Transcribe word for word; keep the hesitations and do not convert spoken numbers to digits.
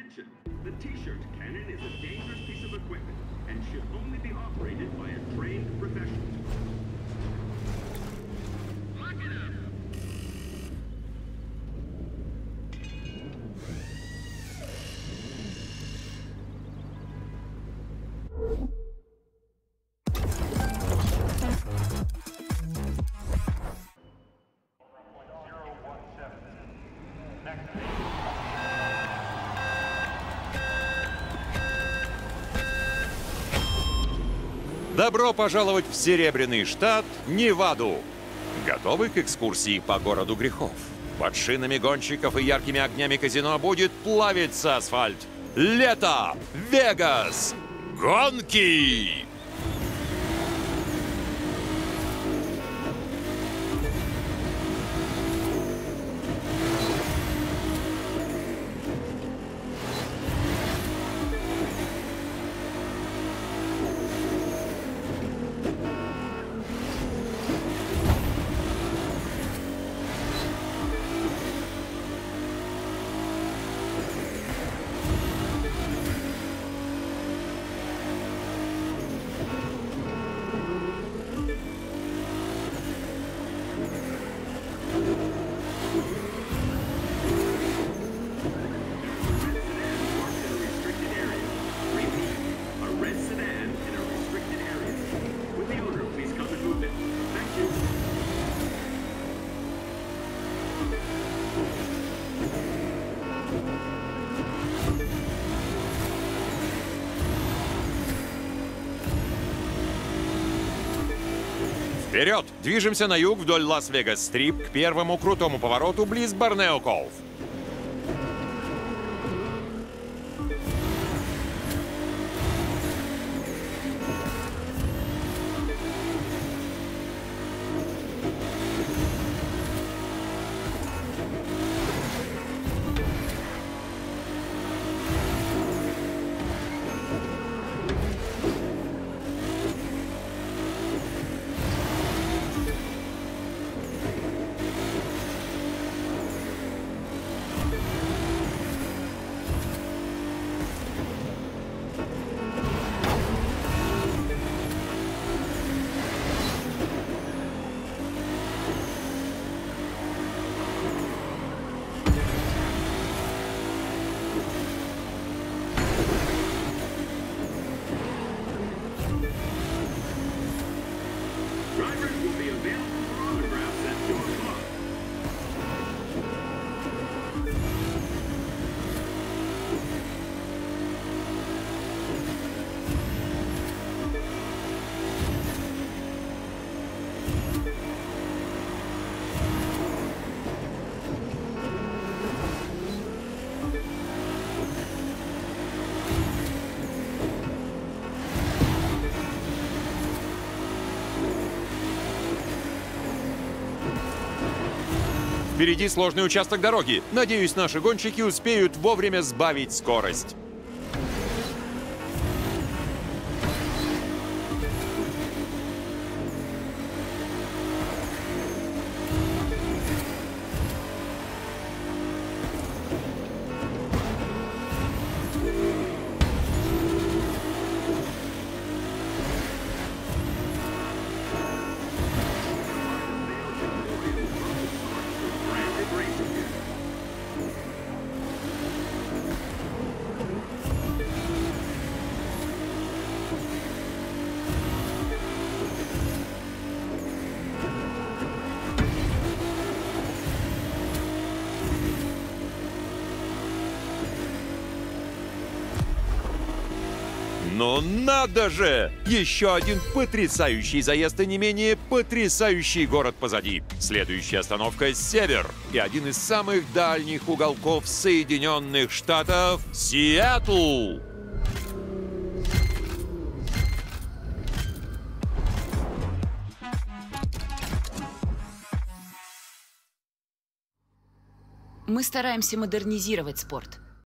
Attention! The T-shirt cannon is a dangerous piece of equipment and should only be operated by a trained professional. Lock it up! Добро пожаловать в Серебряный штат, Неваду! Готовы к экскурсии по городу грехов? Под шинами гонщиков и яркими огнями казино будет плавиться асфальт. Лето! Вегас! Гонки! Вперед! Движемся на юг вдоль Лас-Вегас-Стрип к первому крутому повороту близ Борнео-Колв. Впереди сложный участок дороги. Надеюсь, наши гонщики успеют вовремя сбавить скорость. Ну надо же! Еще один потрясающий заезд и не менее потрясающий город позади. Следующая остановка — Север и один из самых дальних уголков Соединенных Штатов — Сиэтл. Мы стараемся модернизировать спорт.